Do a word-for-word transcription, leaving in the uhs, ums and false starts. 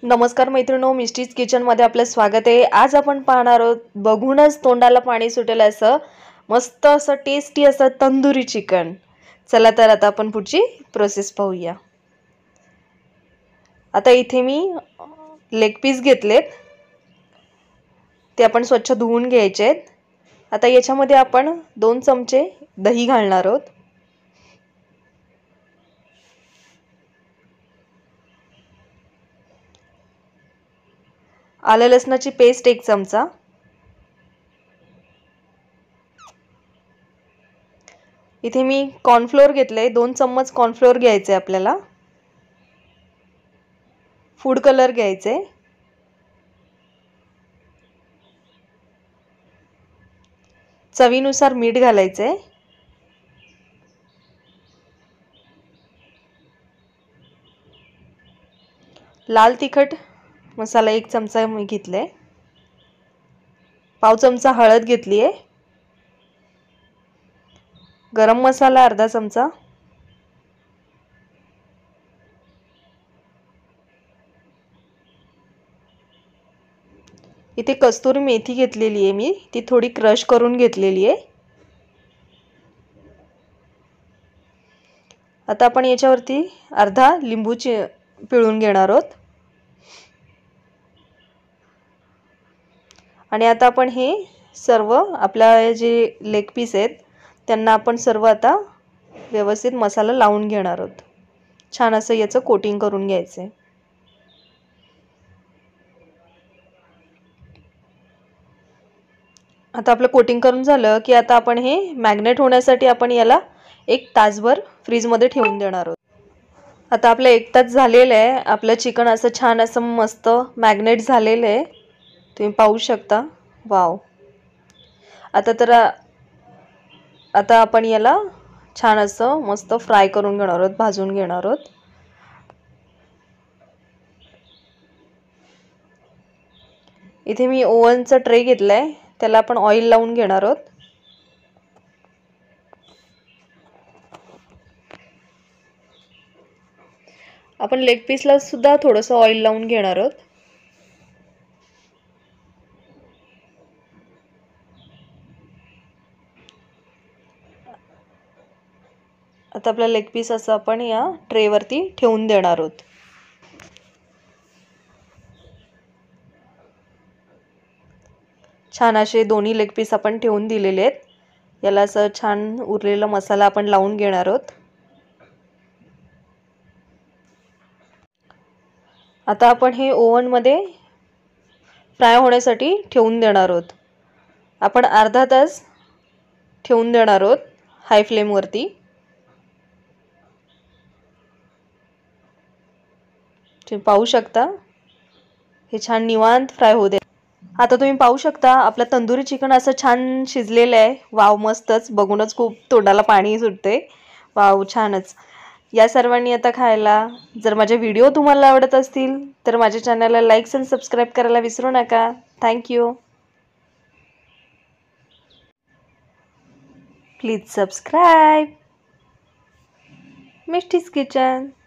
नमस्कार मैत्रिणो, मिस्टीज किचनमध्ये आपलं स्वागत आहे। आज आपण पाहणार आहोत बघूनच तोंडाला पाणी सुटेल असं मस्त असं टेस्टी असं तंदुरी चिकन। चला तर आता आपण पुढची प्रोसेस पाहूया। आता इथे मी लेग पीस घेतलेत, ते आपण स्वच्छ धुवून घ्यायचे आहेत। आता याच्यामध्ये आपण दोन चमचे दही घालणार आहोत। आलं लसणाची पेस्ट एक चमचा, इथे मी कॉर्नफ्लोअर घेतले, दोन चम्मच कॉर्नफ्लोअर घ्यायचे आपल्याला। फूड कलर घ्यायचे, चवीनुसार मीठ घालायचे, लाल तिखट मसाला एक चमचा मी घेतले, पाव चमचा हळद घेतली आहे, गरम मसाला अर्धा चमचा, इथे कस्तुरी मेथी घेतलेली आहे मी, ती थोडी क्रश करून घेतलेली आहे। आता आपण याच्यावरती अर्धा लिंबू पिळून घेणार आहोत आणि आता आपण हे सर्व आपल्या जे लेग पीस आहेत त्यांना आपण सर्व आता व्यवस्थित मसाला लावून घेणार आहोत। छान असं याचं कोटिंग करून घ्यायचं आहे। आता आपलं कोटिंग करून झालं की आता आपण हे मॅग्नेट होण्यासाठी आपण याला एक तासभर फ्रीज मध्ये ठेवून देणार आहोत। आता आपलं एक तास झालेलं आहे, आपलं चिकन असं छान असं मस्त मॅग्नेट झालेलं आहे, तुम्ही पाहू शकता। वाव, आता तर आता आपण याला छान असं मस्त फ्राय करून घेणार आहोत, भाजून घेणार आहोत। इथे मी ओव्हनचा ट्रे घेतलाय, त्याला आपण ऑइल लावून घेणार आहोत। आपण लेग पीसला सुद्धा थोडंसं ऑइल लावून घेणार आहोत। आता आपला लेग पीस असं आपण या ट्रे वरती ठेवून देणार आहोत। छान असे दोन्ही लेग पीस आपण ठेवून दिलेले आहेत, याला असं छान उरलेला मसाला आपण लावून घेणार आहोत। आता आपण हे ओव्हन मध्ये फ्राय होण्यासाठी ठेवून देणार आहोत। आपण अर्धा तास ठेवून देणार आहोत हाय फ्लेम वरती। तुम्ही पाहू शकता हे छान निवांत फ्राय होऊ दे। आता तुम्ही पाहू शकता आपला तंदुरी चिकन असं छान शिजलेलं आहे। वाव, मस्तच, बघूनच खूप तोंडाला पाणी सुटते। वाव, छानच। या सर्वांनी आता खायला। जर माझे व्हिडिओ तुम्हाला आवडत असतील तर माझ्या चॅनलला लाईक आणि सबस्क्राइब करायला विसरू नका। Thank you. Please subscribe Misty's kitchen.